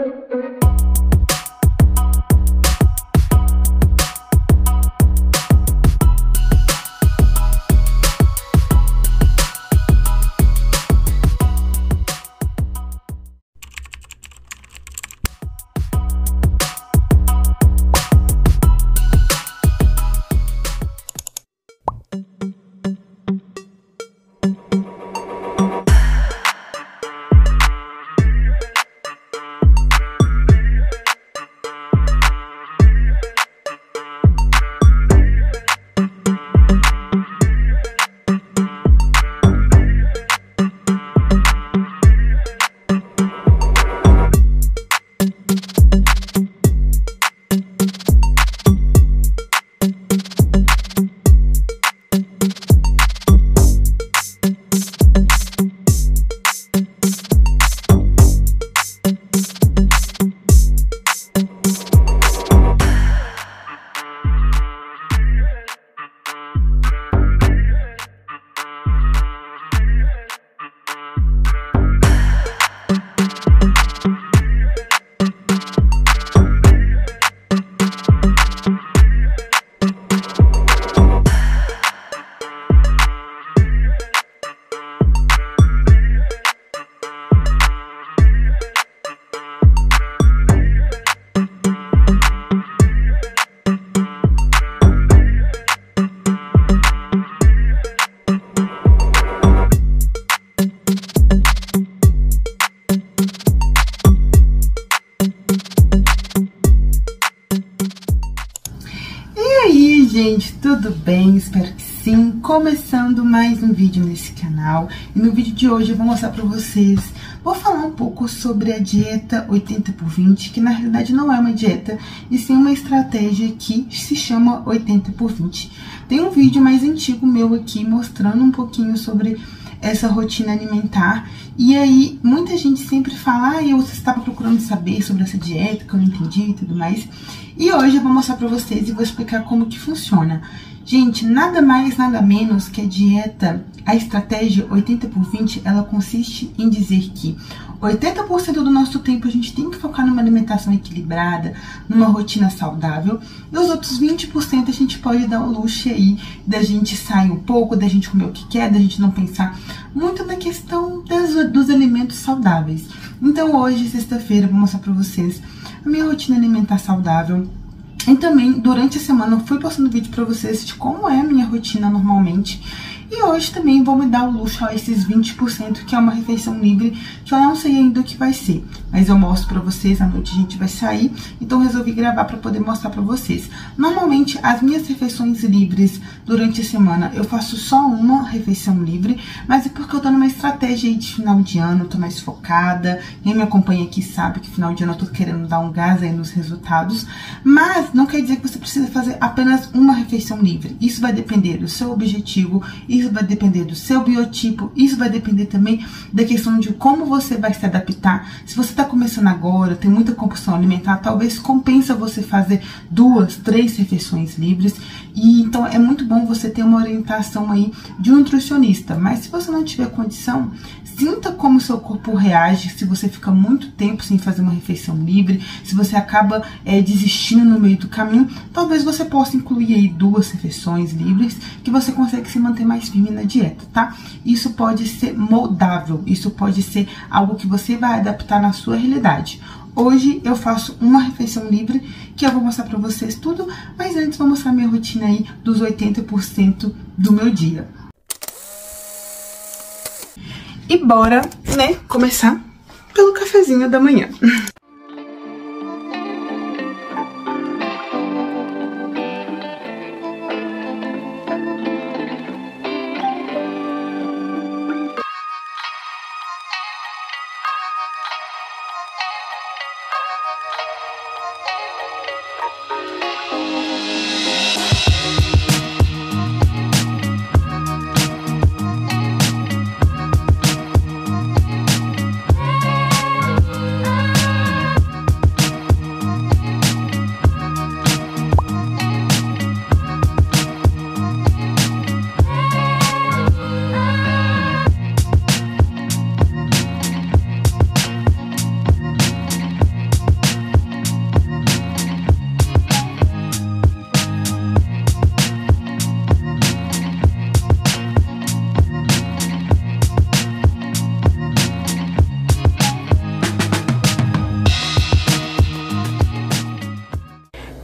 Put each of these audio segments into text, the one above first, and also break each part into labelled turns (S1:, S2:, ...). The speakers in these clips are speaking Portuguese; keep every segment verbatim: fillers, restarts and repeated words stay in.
S1: gente, tudo bem? Espero que sim. Começando mais um vídeo nesse canal. E no vídeo de hoje eu vou mostrar pra vocês, vou falar um pouco sobre a dieta oitenta por vinte, que na realidade não é uma dieta, e sim uma estratégia que se chama oitenta por vinte. Tem um vídeo mais antigo meu aqui mostrando um pouquinho sobre essa rotina alimentar. E aí, muita gente sempre fala, ah, eu estava procurando saber sobre essa dieta, que eu não entendi e tudo mais. E hoje eu vou mostrar pra vocês e vou explicar como que funciona. Gente, nada mais, nada menos que a dieta, a estratégia oitenta por vinte, ela consiste em dizer que oitenta por cento do nosso tempo a gente tem que focar numa alimentação equilibrada, numa rotina saudável, e os outros vinte por cento a gente pode dar o luxo aí da gente sair um pouco, da gente comer o que quer, da gente não pensar muito na questão das, dos alimentos saudáveis. Então hoje, sexta-feira, eu vou mostrar pra vocês a minha rotina alimentar saudável. E também, durante a semana, eu fui postando vídeo pra vocês de como é a minha rotina normalmente. E hoje também vou me dar o luxo a esses vinte por cento, que é uma refeição livre, que eu não sei ainda o que vai ser. Mas eu mostro pra vocês, à noite a gente vai sair, então resolvi gravar pra poder mostrar pra vocês. Normalmente, as minhas refeições livres durante a semana, eu faço só uma refeição livre, mas é porque eu tô numa estratégia aí de final de ano, eu tô mais focada. Quem me acompanha aqui sabe que final de ano eu tô querendo dar um gás aí nos resultados, mas não quer dizer que você precisa fazer apenas uma refeição livre. Isso vai depender do seu objetivo, isso vai depender do seu biotipo, isso vai depender também da questão de como você vai se adaptar. Se você está começando agora, tem muita compulsão alimentar, talvez compensa você fazer duas, três refeições livres. E então é muito bom você ter uma orientação aí de um nutricionista. Mas se você não tiver condição, sinta como o seu corpo reage se você fica muito tempo sem fazer uma refeição livre, se você acaba é, desistindo no meio do caminho, talvez você possa incluir aí duas refeições livres, que você consegue se manter mais firme na dieta, tá? Isso pode ser moldável, isso pode ser algo que você vai adaptar na sua realidade. Hoje eu faço uma refeição livre, que eu vou mostrar pra vocês tudo, mas antes vou mostrar minha rotina aí dos oitenta por cento do meu dia. E bora, né, começar pelo cafezinho da manhã.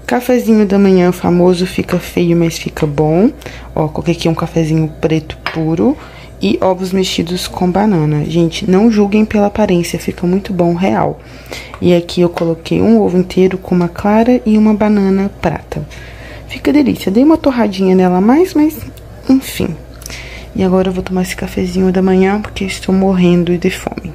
S1: Cafezinho da manhã famoso, fica feio, mas fica bom. Ó, coloquei aqui um cafezinho preto puro e ovos mexidos com banana. Gente, não julguem pela aparência, fica muito bom, real. E aqui eu coloquei um ovo inteiro com uma clara e uma banana prata. Fica delícia. Dei uma torradinha nela a mais, mas enfim. E agora eu vou tomar esse cafezinho da manhã porque estou morrendo de fome.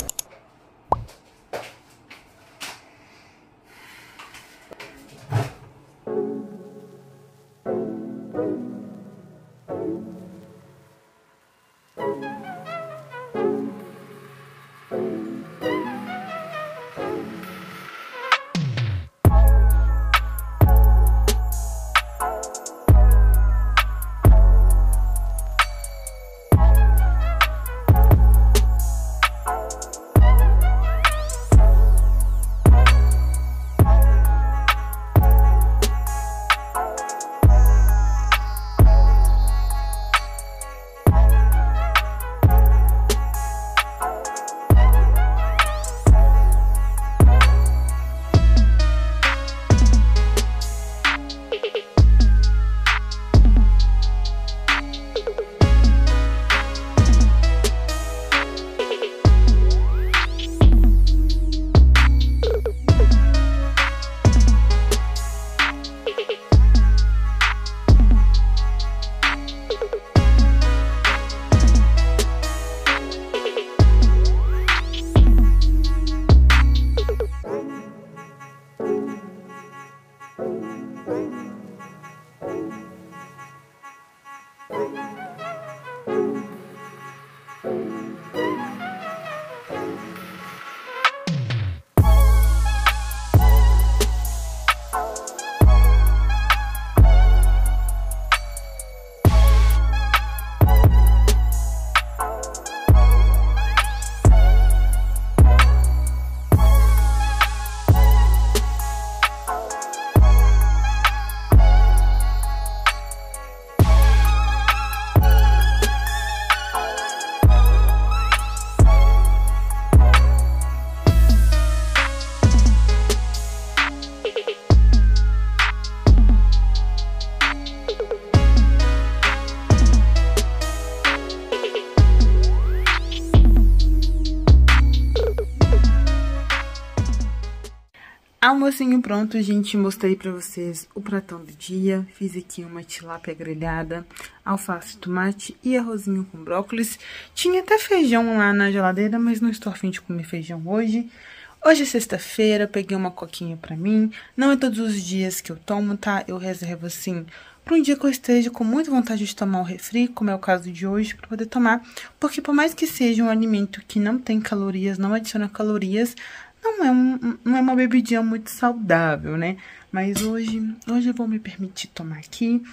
S1: Almocinho pronto, gente, mostrei pra vocês o pratão do dia. Fiz aqui uma tilápia grelhada, alface, tomate e arrozinho com brócolis. Tinha até feijão lá na geladeira, mas não estou a fim de comer feijão hoje. Hoje é sexta-feira, peguei uma coquinha pra mim. Não é todos os dias que eu tomo, tá? Eu reservo assim para um dia que eu esteja com muita vontade de tomar um refri, como é o caso de hoje, para poder tomar. Porque por mais que seja um alimento que não tem calorias, não adiciona calorias, não é, um, não é uma bebidinha muito saudável, né? Mas hoje, hoje eu vou me permitir tomar aqui.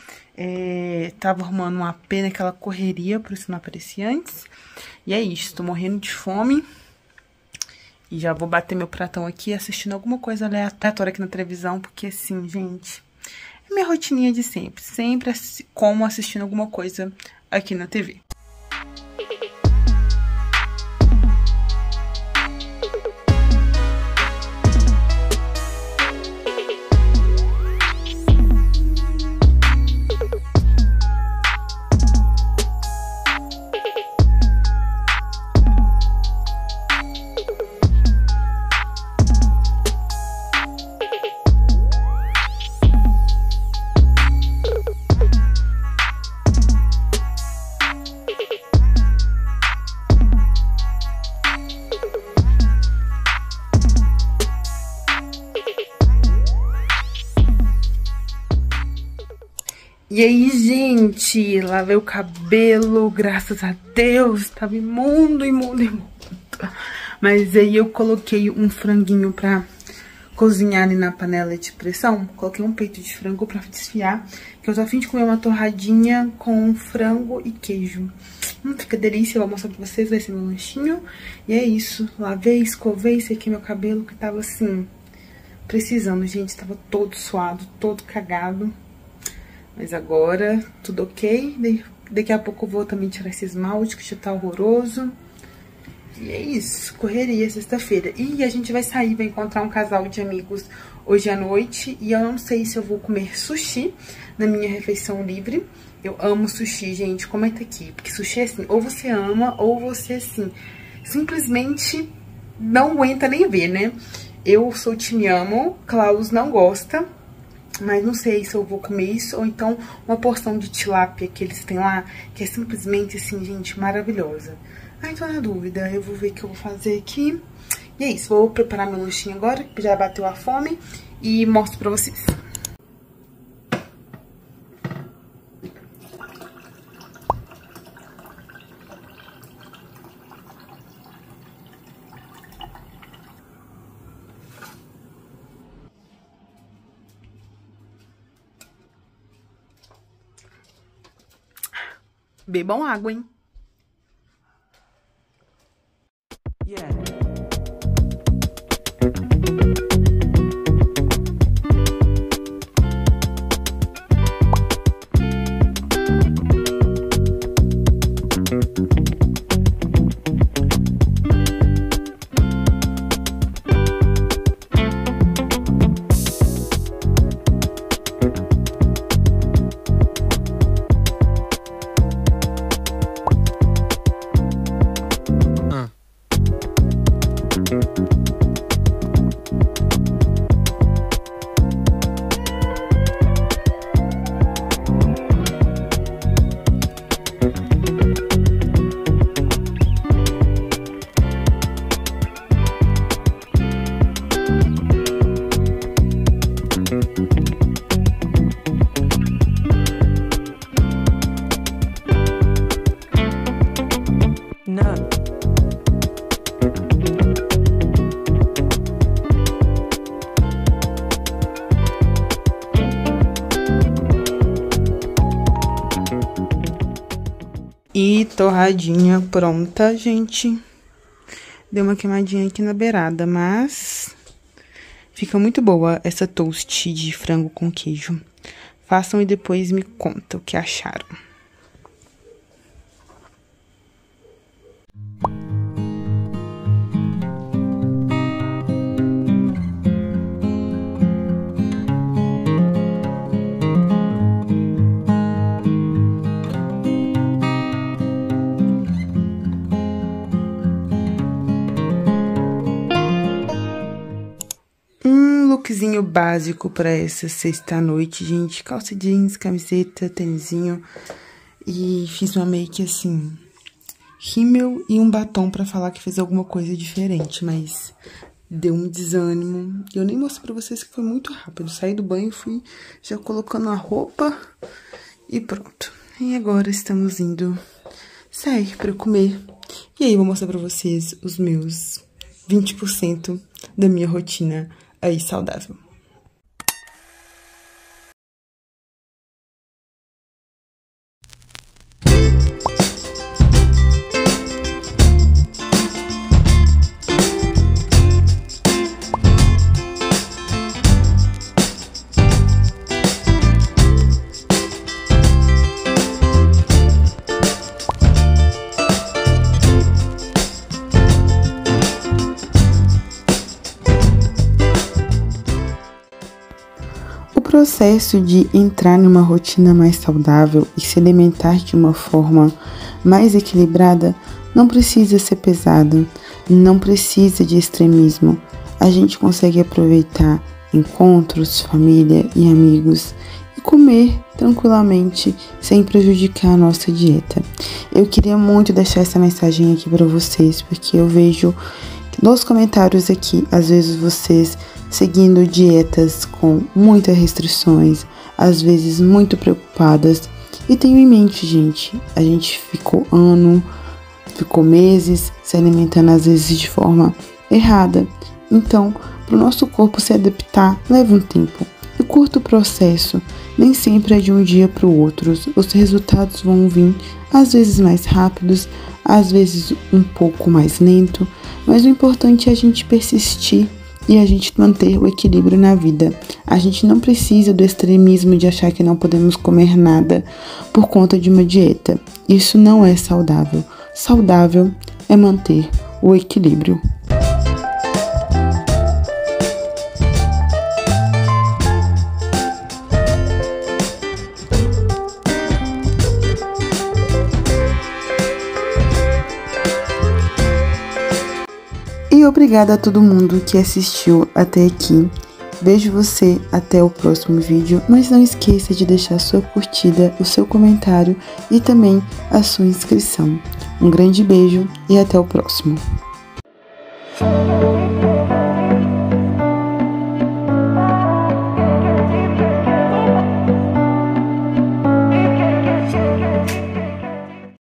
S1: É, tava arrumando uma pena, aquela correria, por isso não apareci antes. E é isso, tô morrendo de fome. E já vou bater meu pratão aqui assistindo alguma coisa aleatória aqui na televisão, porque assim, gente, é minha rotininha de sempre. Sempre como assistindo alguma coisa aqui na T V. E aí, gente, lavei o cabelo, graças a Deus, tava imundo, imundo, imundo. Mas aí eu coloquei um franguinho pra cozinhar ali na panela de pressão. Coloquei um peito de frango pra desfiar, que eu tô a fim de comer uma torradinha com frango e queijo. Hum, fica delícia, eu vou mostrar pra vocês, vai ser meu lanchinho. E é isso, lavei, escovei, sequei meu cabelo, que tava assim, precisando, gente, tava todo suado, todo cagado. Mas agora, tudo ok. Daqui a pouco eu vou também tirar esse esmalte, que já tá horroroso. E é isso, correria sexta-feira. E a gente vai sair, vai encontrar um casal de amigos hoje à noite. E eu não sei se eu vou comer sushi na minha refeição livre. Eu amo sushi, gente, comenta aqui. Porque sushi é assim, ou você ama, ou você, assim, simplesmente não aguenta nem ver, né? Eu sou time amo, Klaus não gosta. Mas não sei se eu vou comer isso, ou então uma porção de tilápia que eles têm lá, que é simplesmente, assim, gente, maravilhosa. Ai, tô na dúvida, eu vou ver o que eu vou fazer aqui. E é isso, vou preparar meu lanchinho agora, que já bateu a fome, e mostro pra vocês. Bebam água, hein? Yeah. E torradinha pronta, gente. Deu uma queimadinha aqui na beirada, mas fica muito boa essa toast de frango com queijo. Façam e depois me contam o que acharam. Lookzinho básico para essa sexta-noite, gente. Calça jeans, camiseta, tênisinho. E fiz uma make assim, rímel e um batom para falar que fez alguma coisa diferente, mas deu um desânimo. Eu nem mostrei pra vocês que foi muito rápido. Saí do banho, fui já colocando a roupa e pronto. E agora estamos indo sair para comer. E aí, vou mostrar pra vocês os meus vinte por cento da minha rotina aí saudável. O processo de entrar numa rotina mais saudável e se alimentar de uma forma mais equilibrada não precisa ser pesado, não precisa de extremismo. A gente consegue aproveitar encontros, família e amigos e comer tranquilamente sem prejudicar a nossa dieta. Eu queria muito deixar essa mensagem aqui para vocês, porque eu vejo nos comentários aqui, às vezes vocês seguindo dietas com muitas restrições, às vezes muito preocupadas. E tenho em mente, gente, a gente ficou ano, ficou meses se alimentando às vezes de forma errada. Então, para o nosso corpo se adaptar, leva um tempo. E curto processo, nem sempre é de um dia para o outro. Os resultados vão vir, às vezes mais rápidos, às vezes um pouco mais lento, mas o importante é a gente persistir e a gente manter o equilíbrio na vida. A gente não precisa do extremismo de achar que não podemos comer nada por conta de uma dieta. Isso não é saudável. Saudável é manter o equilíbrio. E obrigada a todo mundo que assistiu até aqui. Vejo você até o próximo vídeo, mas não esqueça de deixar sua curtida, o seu comentário e também a sua inscrição. Um grande beijo e até o próximo.